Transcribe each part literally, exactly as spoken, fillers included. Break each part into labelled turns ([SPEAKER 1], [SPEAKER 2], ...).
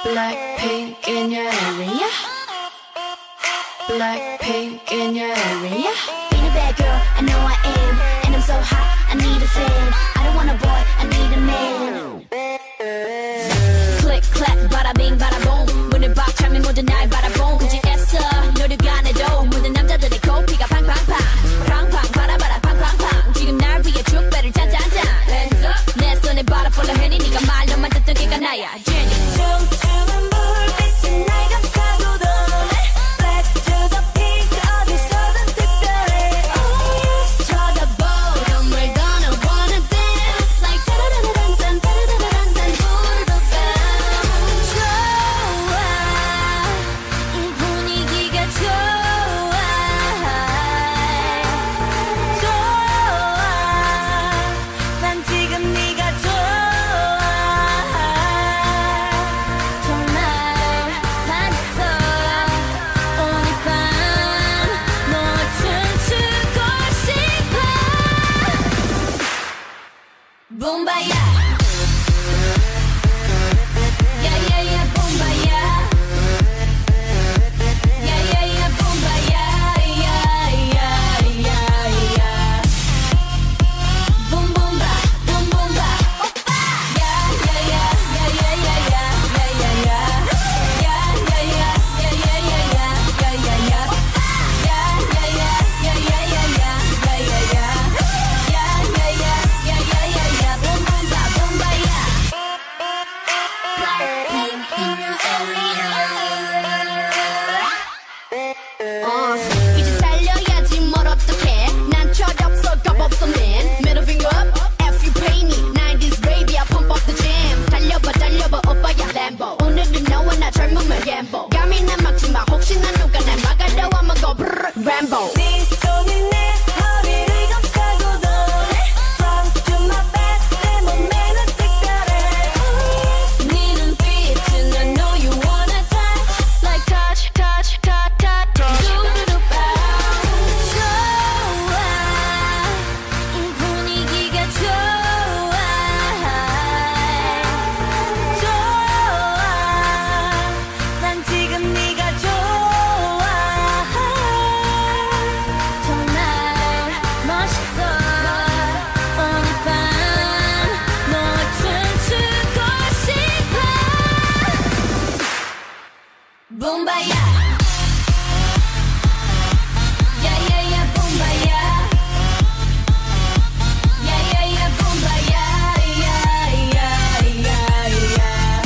[SPEAKER 1] Blackpink in your area. Blackpink in your area.
[SPEAKER 2] Being a bad girl, I know I am. And I'm so hot, I need a fan. I don't want a boy, I need a man. Click, clack, bada bing, bada boom. 문을 박차면 모든 날 바라본 굳이 애써 노력 안 해도 모든 남자들의 코피가 팡팡팡 팡팡 바라바라 팡팡팡 지금 날 위해 축배를 짠짠짠 Hands up 내 손에 바라 follow 해니 네가 말로만 듣던 걔가 나야 Jenny 춤추는 불빛이 날 감싸고도 Black to the pink 어디서든 특별해 Oh yes 쳐다보던 we're gonna wanna dance Like 따라라란딴 따라라란딴 부르던 밤 좋아 이 분위기가 좋아 좋아 난 지금 네가 좋아 정말 맛있어 오늘 밤 너와 춤추고 싶어 붐바야 야야야 붐바야 야야야 붐바야 야야야야 붐붐바 붐붐바 오빠 야야야 야야야야 야야야 야야야 야야야야 야야야 야야야 야야야야 야야야 야야야 야야야야 붐붐바 붐바야 Blackpink in your area. 어, 이제 달려야지 뭘 어떡해 난 철없어 겁없어 man Middle finger up if you pay me nineties baby I pump up the jam 달려봐 달려봐 오빠야 Lambo 오늘은 너와 나 젊음을 gamble 감히나 막지마 혹시나 누가 날 막아도 I'ma go brrr Rambo 네 손이 내 허리를 감싸고도 Front to my back 내 몸매는 특별해 네 눈빛은 I know you wanna touch Like touch touch touch touch touch 두루루빠 좋아 이 분위기가 좋아 좋아 난 지금 네가 좋아 정말 멋있어 오늘 밤 너와 춤추고 싶어 붐바야 야야야 붐바야 야야야 붐바야 야야야야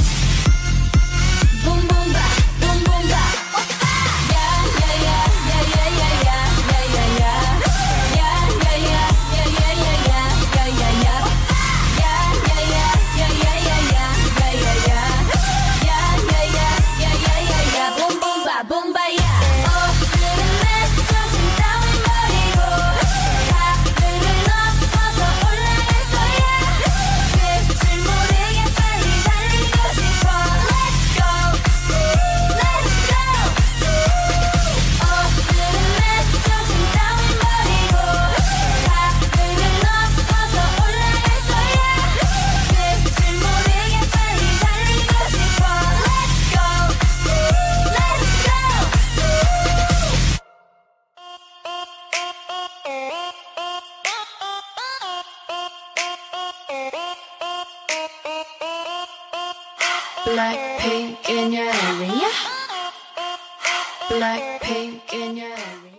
[SPEAKER 2] 붐붐바 붐붐바 오빠 야야야 야야야야 야야야 야야야 야야야야 야야야 야야야 야야야야 야야야 야야야 야야야야 붐붐바 붐바야 오늘은 내 정신 따윈 버리고 하늘을 넘어서 올라갈 거야 끝을 모르게 빨리 달리고 싶어 Let's go Let's go 오늘은 내 정신 따윈 버리고 하늘을 넘어서 올라갈 거야 끝을 모르게 빨리 달리고 싶어 Let's go Let's go
[SPEAKER 1] Blackpink in your area. Blackpink in your area.